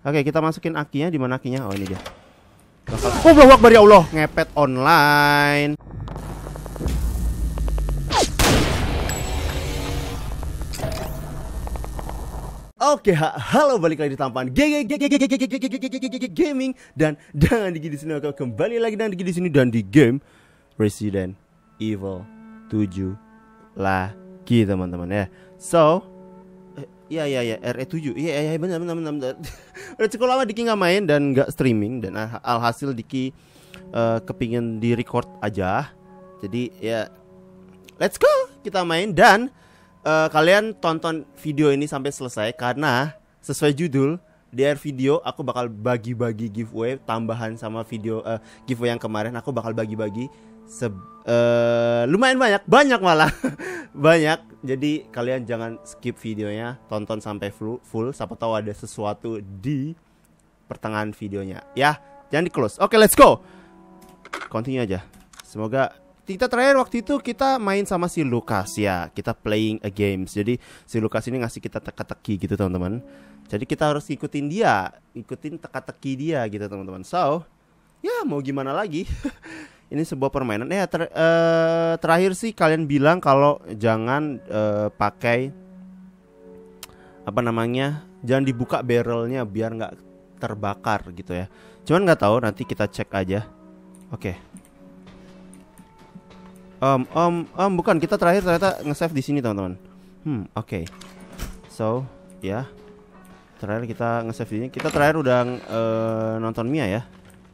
Oke, kita masukin akinya. Di mana akinya? Oh, ini dia. Oh, Allahu Akbar ya Allah, ngepet online. Oke, halo, balik lagi di tampan gaming dan di sini aku kembali lagi di sini dan di game Resident Evil 7 lagi, teman-teman ya. So, ya RE7. Iya benar. Udah cukup lama Diki nggak main dan nggak streaming, dan alhasil Diki kepingin di record aja. Jadi ya let's go, kita main. Dan kalian tonton video ini sampai selesai, karena sesuai judul di akhir video aku bakal bagi-bagi giveaway tambahan sama video giveaway yang kemarin. Aku bakal bagi-bagi lumayan banyak malah banyak. Jadi kalian jangan skip videonya, tonton sampai full. Siapa tahu ada sesuatu di pertengahan videonya ya. Jangan di close. Oke, let's go, continue aja. Semoga kita terakhir waktu itu kita main sama si Lucas ya. Kita playing a games. Jadi si Lucas ini ngasih kita teka-teki gitu, teman-teman. Jadi kita harus ikutin dia, ikutin teka-teki dia gitu, teman-teman. So ya mau gimana lagi. Ini sebuah permainan. Terakhir sih kalian bilang kalau jangan pakai apa namanya, jangan dibuka barrelnya biar nggak terbakar gitu ya. Cuman nggak tahu, nanti kita cek aja. Oke. Bukan, kita terakhir ternyata nge-save di sini, teman-teman. Oke. So ya, terakhir kita nge-save di sini. Kita terakhir udah nonton Mia ya.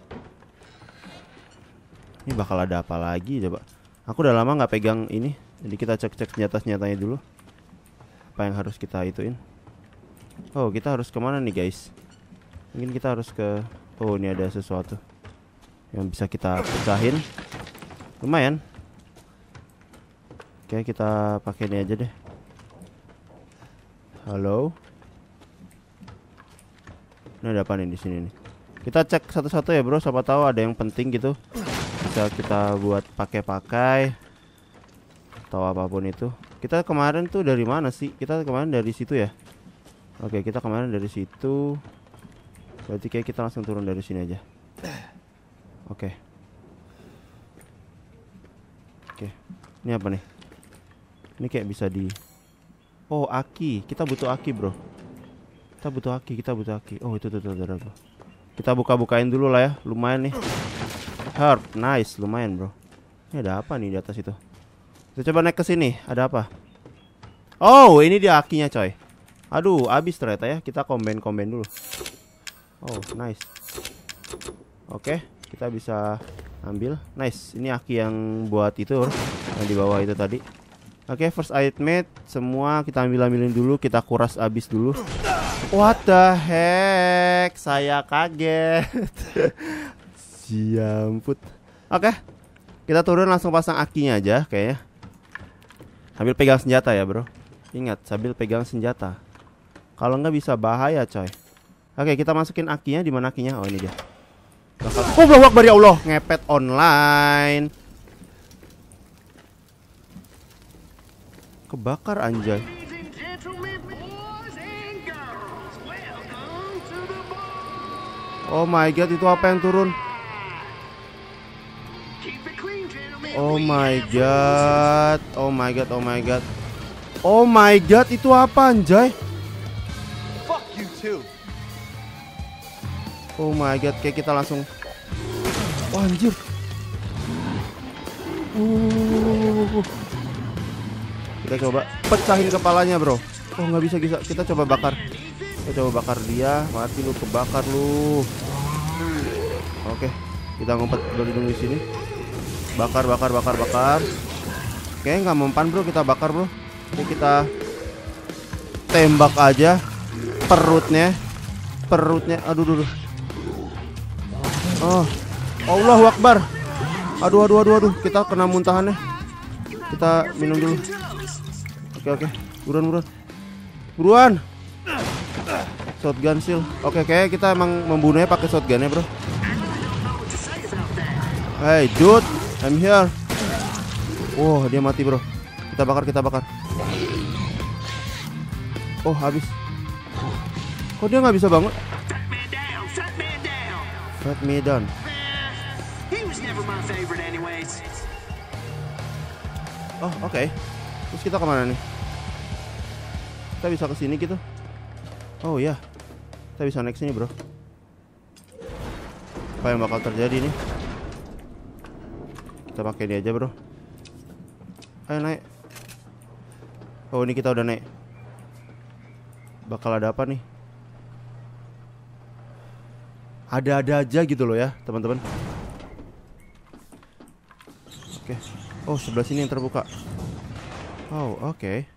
Ini bakal ada apa lagi coba? Aku udah lama nggak pegang ini. Jadi kita cek senjata-senjatanya dulu. Apa yang harus kita ituin? Oh, kita harus kemana nih, guys? Mungkin kita harus ke... Oh, ini ada sesuatu yang bisa kita pecahin. Lumayan. Oke, kita pakai ini aja deh. Halo. Ini ada apa nih di sini nih? Kita cek satu-satu ya, bro. Siapa tahu ada yang penting gitu. Bisa kita buat pakai atau apapun itu. Kita kemarin tuh dari mana sih? Kita kemarin dari situ ya. Oke, kita kemarin dari situ. Berarti kayak kita langsung turun dari sini aja. Oke. Ini apa nih? Ini kayak bisa di... Oh, aki. Kita butuh aki, bro. Kita butuh aki. Oh, itu tuh. Kita buka-bukain dulu lah ya. Lumayan nih. Herb, nice, lumayan, bro. Ini ada apa nih di atas itu? Kita coba naik ke sini. Ada apa? Oh, ini dia akinya, coy. Aduh, habis ternyata ya. Kita combine dulu. Oh, nice. Oke, kita bisa ambil. Nice. Ini aki yang buat itu, yang di bawah itu tadi. Oke, first aid mate semua kita ambilin dulu. Kita kuras habis dulu. What the heck? Saya kaget. Siamput. Oke, kita turun langsung pasang akinya aja kayaknya. Sambil pegang senjata ya, bro. Ingat, sambil pegang senjata. Kalau nggak bisa bahaya, coy. Oke, kita masukin akinya. Di mana akinya? Oh, ini dia. Oh, Allahu Akbar ya Allah, ngepet online. Kebakar, anjay. Oh my god, itu apa yang turun? Oh my god. Oh my god, itu apa, anjay? Oh my god, kayak kita langsung... Oh, anjir. Kita coba pecahin kepalanya, bro. Oh, nggak bisa. Kita coba bakar. Dia. Mati lu, kebakar lu. Oke, kita ngumpet dulu di sini. Bakar. Oke, nggak mempan, bro. Kita bakar, bro. Ini kita tembak aja perutnya. Aduh. Oh, Allahu Akbar. Aduh. Kita kena muntahannya. Kita minum dulu. Oke. Buruan. Shotgun shield. Oke, kayak kita emang membunuhnya pakai shotgun ya, bro. Hey, dude, I'm here. Wow, dia mati, bro. Kita bakar. Oh, habis. Kok dia nggak bisa bangun? Let me down. He was never my favorite anyways. Oh, oke. Terus kita kemana nih? Kita bisa ke sini gitu. Oh ya. Kita bisa naik sini, bro. Apa yang bakal terjadi nih? Kita pakai ini aja, bro. Ayo naik. Oh, ini kita udah naik. Bakal ada apa nih? Ada-ada aja gitu loh ya, teman-teman. Oke. Oh, sebelah sini yang terbuka. Oh, oke.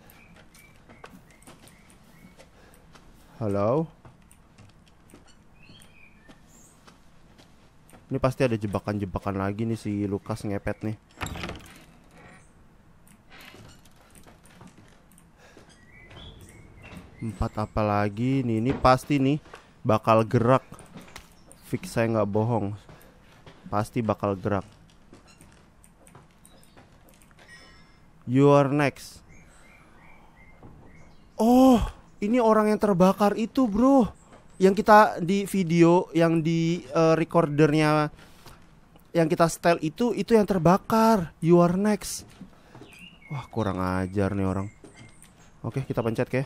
Halo. Ini pasti ada jebakan-jebakan lagi nih si Lukas ngepet nih. Empat apa lagi nih? Ini pasti nih bakal gerak. Fix, saya nggak bohong. Pasti bakal gerak. You are next. Oh, ini orang yang terbakar itu, bro. Yang kita di video, yang di recordernya, yang kita setel itu yang terbakar. You are next. Wah, kurang ajar nih orang. Oke, kita pencet ke.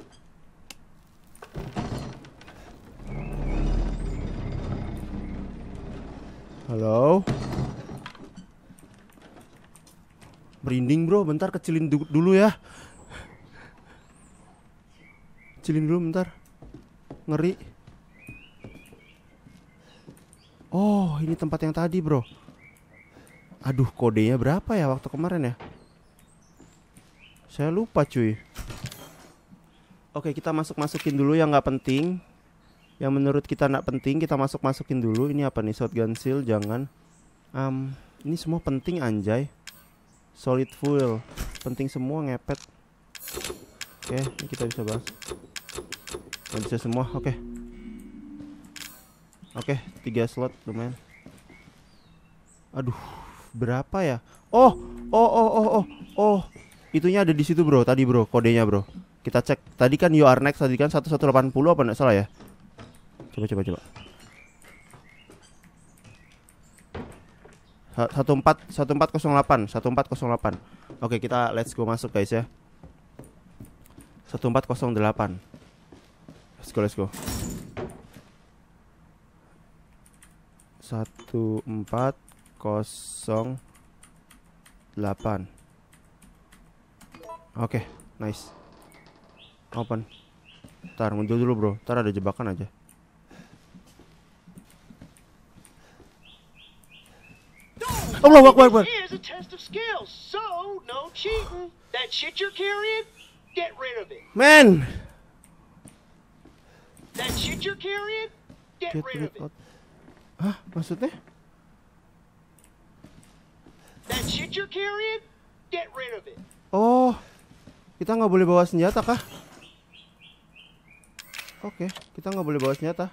Halo. Merinding, bro. Bentar, kecilin dulu ya. Kecilin dulu bentar. Ngeri. Oh, ini tempat yang tadi, bro. Aduh, kodenya berapa ya waktu kemarin ya? Saya lupa, cuy. Oke, kita masukin dulu yang nggak penting. Yang menurut kita nggak penting, kita masukin dulu. Ini apa nih? Shotgun shield, jangan. Ini semua penting, anjay. Solid fuel, penting semua, ngepet. Oke, ini kita bisa bahas. Nggak bisa semua, oke. Oke, 3 slot lumayan. Aduh, berapa ya? Oh, itunya ada di situ, bro. Tadi, bro, kodenya, bro. Kita cek. Tadi kan you are next, tadi kan 1180 apa enggak salah ya? Coba. 1408. Oke, kita let's go masuk, guys ya. 1408. Let's go. 1408. Oke, nice. Open. Ntar mundur dulu, bro. Ntar ada jebakan aja. Allahu Akbar. Here's a test of skills, so no cheating. That shit you're carrying, get rid of it. Man. That shit you're carrying, get rid of it. Hah? Maksudnya? That shit you're carrying, get rid of it. Oh, kita nggak boleh bawa senjata kah? Oke, kita nggak boleh bawa senjata.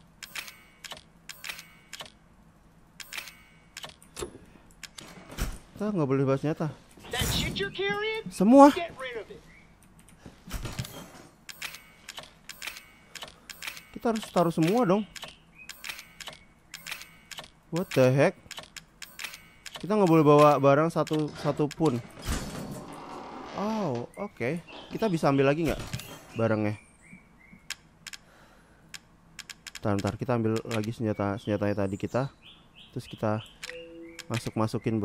Kita nggak boleh bawa senjata. That shit you're carrying, Semua. get rid of it. Kita harus taruh semua dong. What the heck? Kita nggak boleh bawa barang satu pun. Oh, oke. Kita bisa ambil lagi nggak barangnya? Bentar, kita ambil lagi senjatanya tadi kita. Terus kita masukin, bro.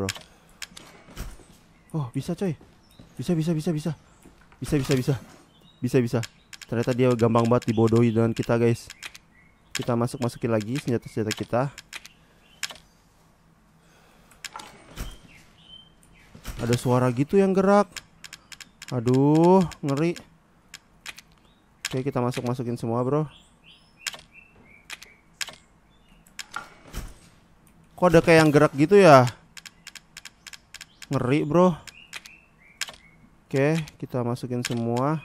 Oh, bisa, coy. Bisa. Ternyata dia gampang banget dibodohi dengan kita, guys. Kita masukin lagi senjata kita. Ada suara gitu yang gerak. Aduh, ngeri. Oke, kita masukin semua, bro. Kok ada kayak yang gerak gitu ya? Ngeri, bro. Oke, kita masukin semua.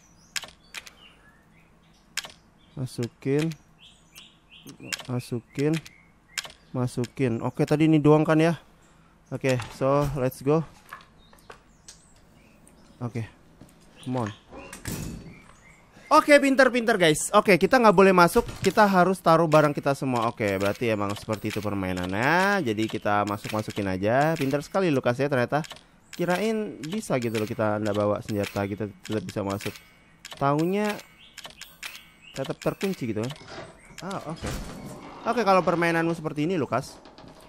Masukin. Oke, tadi ini doang kan ya? Oke, so let's go. Oke, come on. Oke, pinter guys. Oke, kita nggak boleh masuk. Kita harus taruh barang kita semua. Oke, berarti emang seperti itu permainannya. Jadi kita masukin aja. Pinter sekali Lukas ya ternyata. Kirain bisa gitu loh, kita nggak bawa senjata, kita tetap bisa masuk. Taunya tetap terkunci gitu kan. Oke. Oke, kalau permainanmu seperti ini Lukas.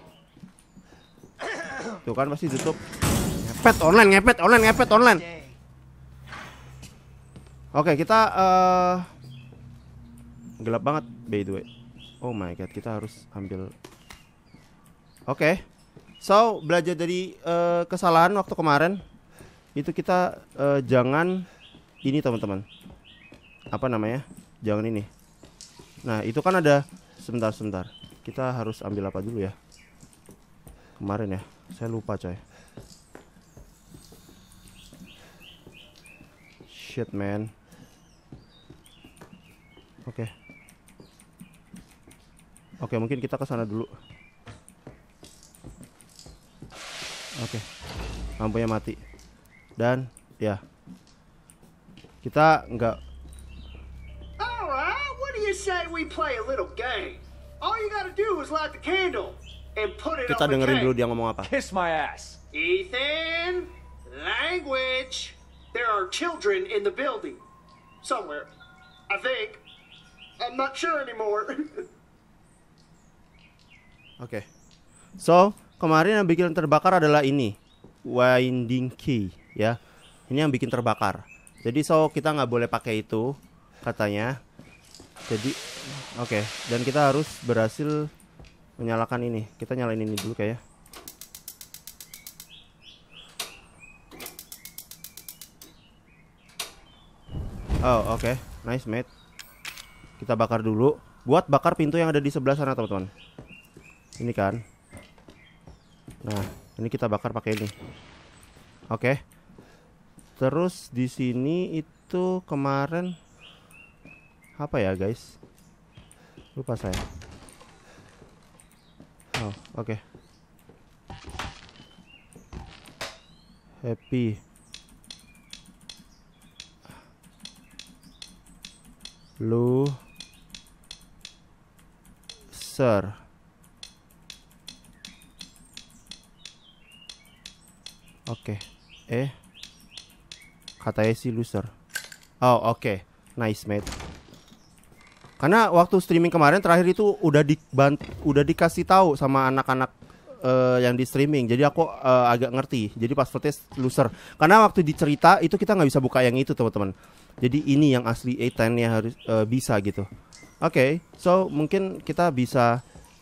Tuh kan pasti tutup. Ngepet online. Oke, kita gelap banget by the way. Oh my god, kita harus ambil. Oke. So, belajar dari kesalahan waktu kemarin. Itu kita jangan ini teman-teman. Apa namanya? Jangan ini. Nah, itu kan ada sebentar. Kita harus ambil apa dulu ya? Kemarin ya. Saya lupa coy. Shit man. Oke, mungkin kita ke sana dulu. Oke. Lampunya mati. Dan ya. Kita nggak. Alright, what do you say we play a little game? All you gotta do is light the candle and put it Kita on the dengerin dulu cake. dia ngomong apa. Kiss my ass. Ethan, language. There are children in the building. Somewhere. I think. I'm not sure anymore. Oke. So, kemarin yang bikin terbakar adalah ini. Winding key ya. Ini yang bikin terbakar. Jadi kita nggak boleh pakai itu katanya. Jadi oke. Dan kita harus berhasil menyalakan ini. Kita nyalain ini dulu kayak. Oh, oke. Nice mate. Kita bakar dulu. Buat bakar pintu yang ada di sebelah sana, teman-teman. Ini kan. Nah, ini kita bakar pakai ini. Oke. Terus di sini itu kemarin apa ya, guys? Lupa saya. Oh, oke. Happy. Sir. Oke. Katanya si loser. Oh, oke. Nice, mate. Karena waktu streaming kemarin terakhir itu udah dikasih tahu sama anak-anak yang di streaming. Jadi aku agak ngerti. Jadi pas footage loser. Karena waktu dicerita itu kita nggak bisa buka yang itu, teman-teman. Jadi ini yang asli A10 ya harus bisa gitu. Oke, so mungkin kita bisa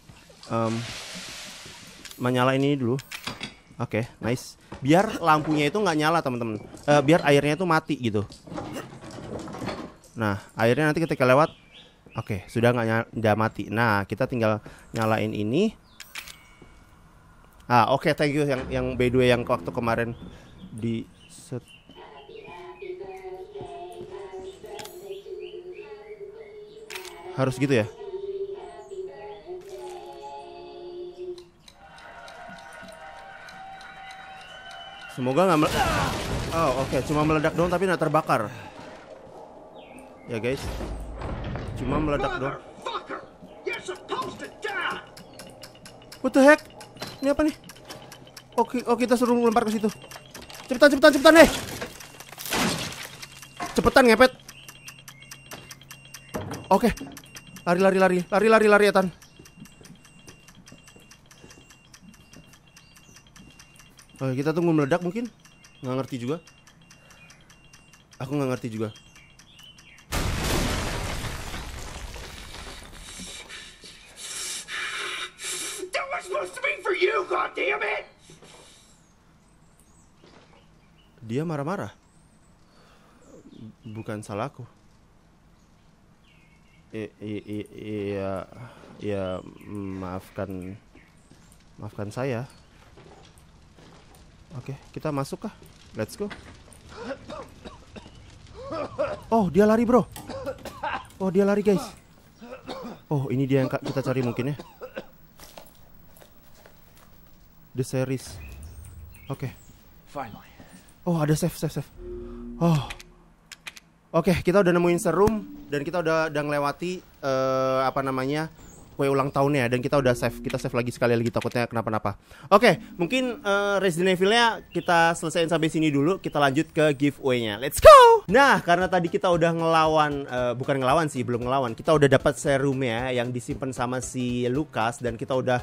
menyalain ini dulu. Oke, nice. Biar lampunya itu nggak nyala, teman-teman. Biar airnya itu mati gitu. Nah, airnya nanti ketika lewat, oke, sudah nggak mati. Nah, kita tinggal nyalain ini. Oke, thank you yang by the way yang waktu kemarin di set. Harus gitu ya. Semoga nggak oke, cuma meledak doang tapi nggak terbakar. Ya guys, cuma meledak doang. Motherfucker! You're supposed to die! What the heck? Ini apa nih? Oke, kita suruh lempar ke situ. Cepetan deh. Cepetan ngepet. Oke. Lari Ethan. Oke, kita tunggu meledak mungkin. Nggak ngerti juga. Aku nggak ngerti juga. That was supposed to be for you, goddammit! Dia marah-marah. Bukan salahku. Iya, maafkan saya. Oke, kita masuk kah? Let's go. Oh, dia lari, bro. Oh, dia lari, guys. Oh, ini dia yang kita cari mungkin ya. The series. Oke. Finally. Oh, ada save. Oh. Oke, kita udah nemuin serum dan kita udah ngelewati apa namanya kue ulang tahunnya dan kita udah save. Kita save lagi sekali lagi takutnya kenapa-napa. Oke, mungkin Resident Evil-nya kita selesaiin sampai sini dulu. Kita lanjut ke giveaway-nya. Let's go. Nah, karena tadi kita udah ngelawan bukan ngelawan sih, belum ngelawan. Kita udah dapat serumnya yang disimpan sama si Lucas dan kita udah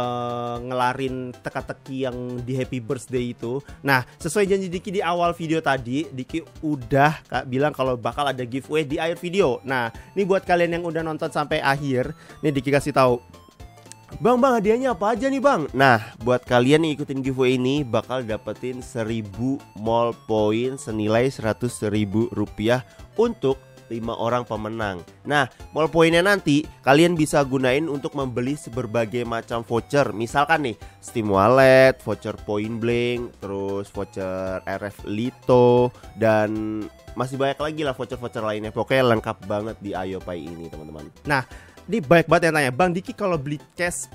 ngelarin teka-teki yang di Happy Birthday itu. Nah, sesuai janji Diki di awal video tadi, Diki udah bilang kalau bakal ada giveaway di akhir video. Nah, ini buat kalian yang udah nonton sampai akhir, nih Diki kasih tahu. Bang, hadiahnya apa aja nih bang? Nah, buat kalian yang ikutin giveaway ini bakal dapetin 1000 mall point senilai 100.000 rupiah untuk 5 orang pemenang. Nah, mall pointnya nanti kalian bisa gunain untuk membeli berbagai macam voucher. Misalkan nih, Steam Wallet, voucher Point Blank, terus voucher RF Lito, dan masih banyak lagi lah voucher-voucher lainnya. Pokoknya lengkap banget di IoPay ini teman-teman. Nah, ini banyak banget yang tanya, Bang Diki kalau beli cash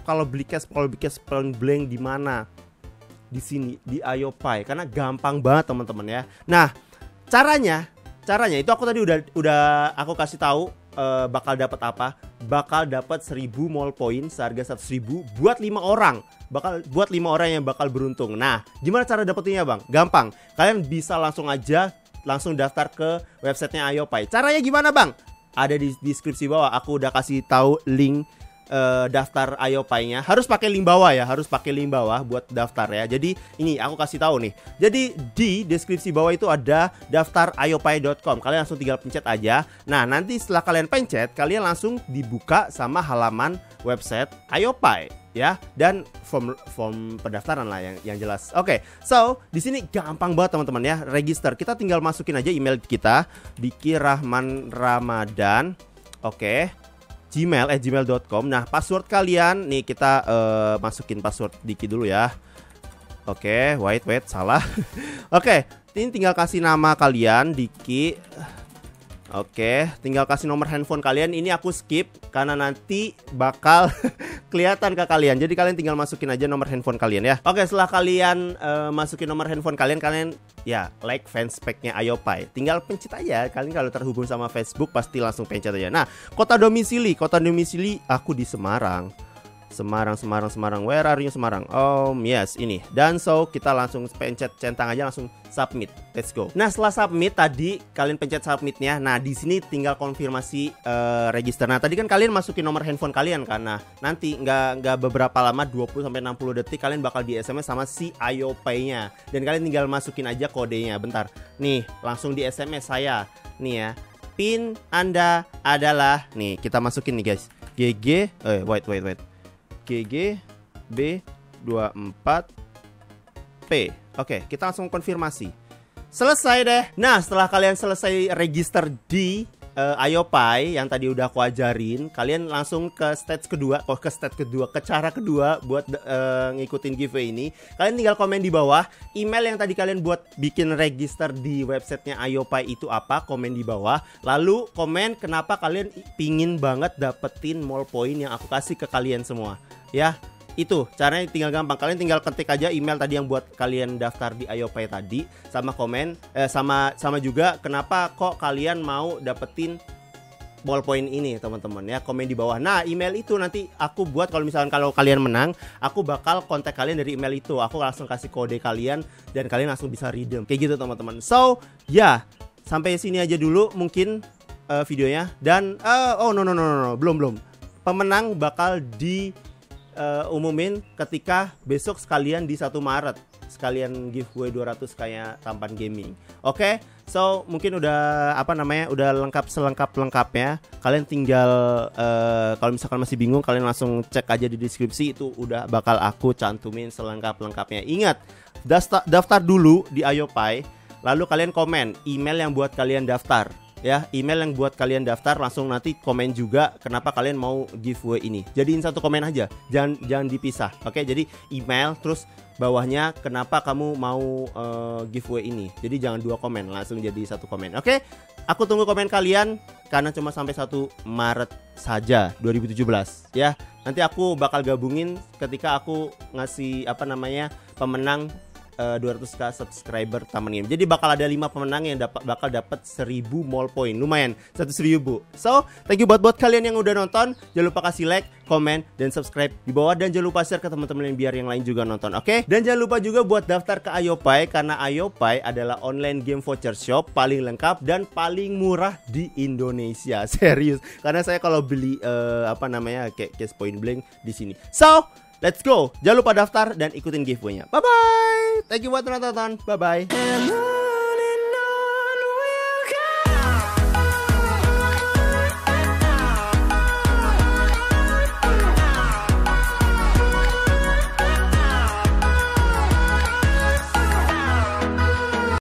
Point Blank di mana? Di sini di IoPay, karena gampang banget teman-teman ya. Nah, caranya itu aku tadi udah aku kasih tahu bakal dapat apa? Bakal dapat 1000 mall point seharga 100.000 buat 5 orang. Buat 5 orang yang bakal beruntung. Nah, gimana cara dapetinnya, Bang? Gampang. Kalian bisa langsung daftar ke websitenya IoPay. Caranya gimana, Bang? Ada di deskripsi bawah. Aku udah kasih tahu link daftar IoPay-nya. Harus pakai link bawah ya, buat daftar ya. Jadi ini aku kasih tahu nih. Jadi di deskripsi bawah itu ada daftar iopay.com. Kalian langsung tinggal pencet aja. Nah, nanti setelah kalian pencet, kalian langsung dibuka sama halaman website IoPay ya, dan form pendaftaran lah yang jelas. Oke, so di sini gampang banget teman-teman ya, register. Kita tinggal masukin aja email kita, Diki Rahman Ramadan. Oke. gmail@gmail.com. Nah, password kalian nih kita masukin password Diki dulu ya. Oke, wait, salah. Oke, ini tinggal kasih nama kalian Diki. Oke, tinggal kasih nomor handphone kalian. Ini aku skip karena nanti bakal kelihatan ke kalian. Jadi kalian tinggal masukin aja nomor handphone kalian ya. Oke, setelah kalian masukin nomor handphone kalian ya like fanspage-nya IoPay. Tinggal pencet aja. Kalian kalau terhubung sama Facebook pasti langsung pencet aja. Nah, kota domisili aku di Semarang. Semarang. Where are you Semarang? Yes, ini. Dan so kita langsung pencet centang aja, langsung submit. Let's go. Nah, setelah submit tadi kalian pencet submitnya. Nah, di sini tinggal konfirmasi register. Nah, tadi kan kalian masukin nomor handphone kalian kan. Nah, nanti nggak beberapa lama, 20 sampai 60 detik kalian bakal di SMS sama si IoPay-nya. Dan kalian tinggal masukin aja kodenya. Bentar. Nih, langsung di SMS saya. Nih ya. PIN Anda adalah, nih kita masukin nih guys. Wait. GGB24P. Oke, kita langsung konfirmasi. Selesai deh. Nah, setelah kalian selesai register di IoPay yang tadi udah aku ajarin, kalian langsung ke cara kedua buat ngikutin giveaway ini. Kalian tinggal komen di bawah email yang tadi kalian buat bikin register di websitenya IoPay itu apa, komen di bawah. Lalu komen kenapa kalian pingin banget dapetin mall point yang aku kasih ke kalian semua ya. Itu caranya tinggal gampang. Kalian tinggal ketik aja email tadi yang buat kalian daftar di IoPay tadi, sama komen sama juga kenapa kok kalian mau dapetin ballpoint ini teman-teman ya. Komen di bawah. Nah, email itu nanti aku buat kalau kalian menang, aku bakal kontak kalian dari email itu. Aku langsung kasih kode kalian dan kalian langsung bisa redeem. Kayak gitu teman-teman. So ya, sampai sini aja dulu mungkin videonya. Dan no, belum. Pemenang bakal umumin ketika besok sekalian di 1 Maret. Sekalian giveaway 200 kayak tampan gaming. Oke, so mungkin udah udah selengkap-lengkapnya. Kalian tinggal kalau misalkan masih bingung, kalian langsung cek aja di deskripsi, itu udah bakal aku cantumin selengkap-lengkapnya. Ingat, daftar dulu di IoPay, lalu kalian komen email yang buat kalian daftar. Ya, email yang buat kalian daftar, langsung nanti komen juga kenapa kalian mau giveaway ini. Jadiin satu komen aja, jangan dipisah. Oke, jadi email terus bawahnya kenapa kamu mau giveaway ini. Jadi jangan 2 komen, langsung jadi 1 komen. Oke, aku tunggu komen kalian karena cuma sampai 1 Maret saja 2017 ya. Nanti aku bakal gabungin ketika aku ngasih pemenang 200k subscriber Taman Game. Jadi bakal ada 5 pemenang yang bakal dapat 1000 mall point. Lumayan, 100.000. So, thank you buat kalian yang udah nonton. Jangan lupa kasih like, komen, dan subscribe di bawah, dan jangan lupa share ke teman-teman yang biar yang lain juga nonton, oke? Dan jangan lupa juga buat daftar ke Ayopai, karena Ayopai adalah online game voucher shop paling lengkap dan paling murah di Indonesia. Serius. Karena saya kalau beli kayak Case Point Blank di sini. So, let's go. Jangan lupa daftar dan ikutin giveaway-nya. Bye bye. Thank you buat nonton. Bye bye.